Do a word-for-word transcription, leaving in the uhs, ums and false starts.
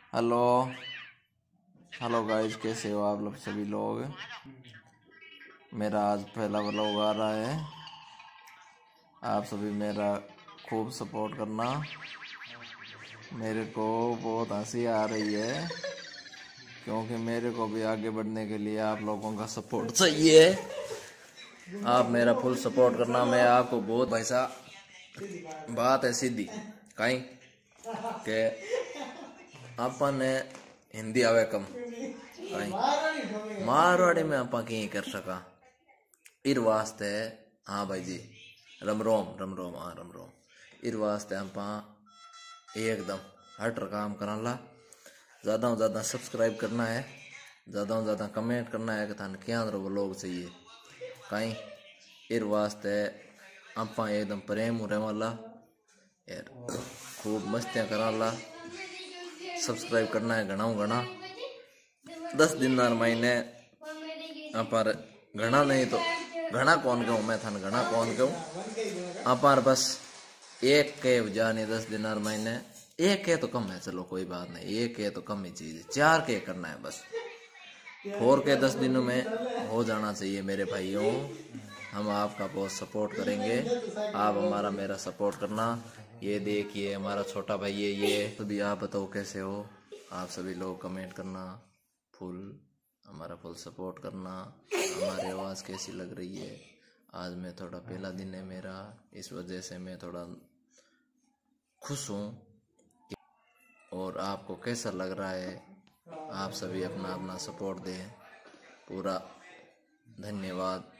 Hello hello guys, कैसे हो आप लोग सभी लोग। मेरा आज पहला व्लॉग आ रहा है। आप सभी मेरा खूब सपोर्ट करना। मेरे को बहुत हंसी आ रही है क्योंकि मेरे को भी आगे बढ़ने के लिए आप लोगों का सपोर्ट चाहिए। आप मेरा फुल सपोर्ट करना। मैं आपको बहुत पैसा बात है सीधी कहीं के अपन हिंदी आवे कम कहीं मारवाड़ी में आपा की कर सका इर वास्ते। हाँ भाई जी, रम रोम रम रोम हाँ रम रोम। इर वास्ते आपा एकदम हटर काम करना। ज़्यादा से ज़्यादा सब्सक्राइब करना है, ज़्यादा से ज़्यादा कमेंट करना है कि थान क्या वो लोग चाहिए कहीं। इर वास्ते आपा एकदम प्रेम हो रहे वाला यार, खूब मस्तियाँ कराला। सब्सक्राइब करना है घना घना। दस दिन महीने अपार घना नहीं तो घना कौन कहूँ मैं थान घना कौन कहूँ। अपार बस एक के जाने दस दिन महीने एक के तो कम है, चलो कोई बात नहीं, एक के तो कम ही चीज है, चार के करना है बस। फोर के दस दिनों में हो जाना चाहिए मेरे भाइयों। हम आपका बहुत सपोर्ट करेंगे, आप हमारा मेरा सपोर्ट करना। ये देखिए हमारा छोटा भाई है ये। तो भी आप बताओ कैसे हो। आप सभी लोग कमेंट करना, फुल हमारा फुल सपोर्ट करना। हमारी आवाज़ कैसी लग रही है। आज मैं थोड़ा पहला दिन है मेरा, इस वजह से मैं थोड़ा खुश हूँ। और आपको कैसा लग रहा है, आप सभी अपना अपना सपोर्ट दें। पूरा धन्यवाद।